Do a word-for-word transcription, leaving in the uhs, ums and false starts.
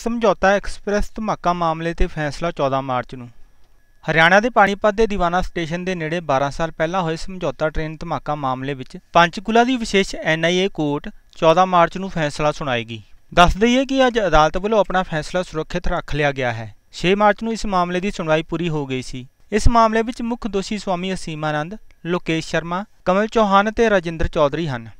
ਸਮਝੌਤਾ ਐਕਸਪ੍ਰੈਸ ਧਮਾਕਾ ਮਾਮਲੇ ਤੇ ਫੈਸਲਾ ਚੌਦਾਂ ਮਾਰਚ ਨੂੰ। ਹਰਿਆਣਾ ਦੇ ਪਾਣੀਪਤ ਦੇ ਦੀਵਾਨਾ ਸਟੇਸ਼ਨ ਦੇ ਨੇੜੇ ਬਾਰਾਂ ਸਾਲ ਪਹਿਲਾਂ ਹੋਏ ਸਮਝੌਤਾ ਟ੍ਰੇਨ ਧਮਾਕਾ ਮਾਮਲੇ ਵਿੱਚ ਪੰਚਕੂਲਾ ਦੀ ਵਿਸ਼ੇਸ਼ ਐਨ ਆਈ ਏ ਕੋਰਟ ਚੌਦਾਂ ਮਾਰਚ ਨੂੰ ਫੈਸਲਾ ਸੁਣਾਏਗੀ। ਦੱਸ ਦਈਏ ਕਿ ਅੱਜ ਅਦਾਲਤ ਵੱਲੋਂ ਆਪਣਾ ਫੈਸਲਾ ਸੁਰੱਖਿਅਤ ਰੱਖ ਲਿਆ ਗਿਆ ਹੈ। ਛੇ ਮਾਰਚ ਨੂੰ ਇਸ ਮਾਮਲੇ ਦੀ ਸੁਣਵਾਈ ਪੂਰੀ ਹੋ ਗਈ ਸੀ। ਇਸ ਮਾਮਲੇ ਵਿੱਚ ਮੁੱਖ ਦੋਸ਼ੀ ਸਵਾਮੀ ਅਸੀਮਾਨੰਦ, ਲੋਕੇਸ਼ ਸ਼ਰਮਾ, ਕਮਲ ਚੌਹਾਨ ਅਤੇ ਰਾਜਿੰਦਰ ਚੌਧਰੀ ਹਨ।